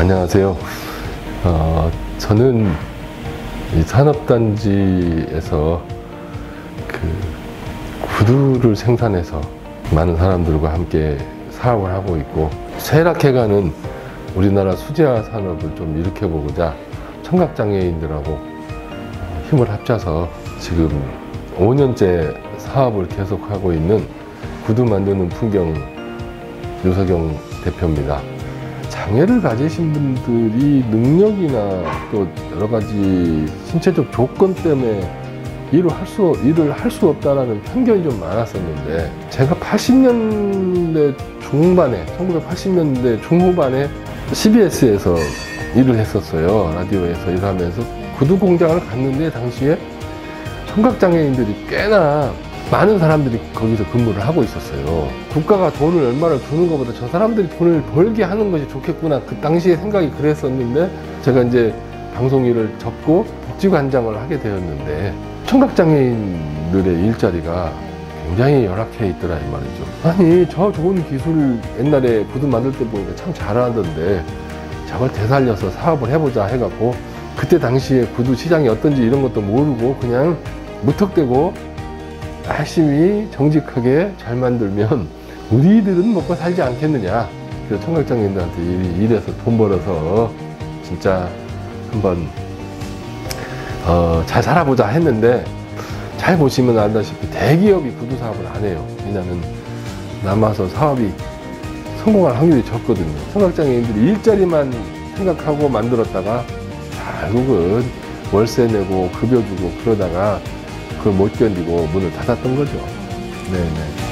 안녕하세요. 저는 이 산업단지에서 구두를 생산해서 많은 사람들과 함께 사업을 하고 있고, 쇠락해가는 우리나라 수제화 산업을 좀 일으켜보고자 청각장애인들하고 힘을 합쳐서 지금 5년째 사업을 계속하고 있는 구두 만드는 풍경 유석영 대표입니다. 장애를 가지신 분들이 능력이나 또 여러 가지 신체적 조건 때문에 일을 할 수 없다라는 편견이 좀 많았었는데, 제가 80년대 중반에, 1980년대 중후반에 CBS에서 일을 했었어요. 라디오에서 일하면서 구두 공장을 갔는데, 당시에 청각장애인들이 꽤나 많은 사람들이 거기서 근무를 하고 있었어요. 국가가 돈을 얼마를 주는 것보다 저 사람들이 돈을 벌게 하는 것이 좋겠구나, 그 당시에 생각이 그랬었는데, 제가 이제 방송 일을 접고 복지관장을 하게 되었는데, 청각장애인들의 일자리가 굉장히 열악해 있더라 이 말이죠. 아니, 저 좋은 기술 옛날에 구두 만들 때 보니까 참 잘하던데 저걸 되살려서 사업을 해보자 해갖고, 그때 당시에 구두 시장이 어떤지 이런 것도 모르고 그냥 무턱대고 열심히 정직하게 잘 만들면 우리들은 먹고 살지 않겠느냐. 그래서 청각장애인들한테 일해서 돈 벌어서 진짜 한번 잘 살아보자 했는데, 잘 보시면 알다시피 대기업이 구두 사업을 안 해요. 왜냐하면 남아서 사업이 성공할 확률이 적거든요. 청각장애인들이 일자리만 생각하고 만들었다가 결국은 월세 내고 급여 주고 그러다가 그걸 못 견디고 문을 닫았던 거죠. 네네.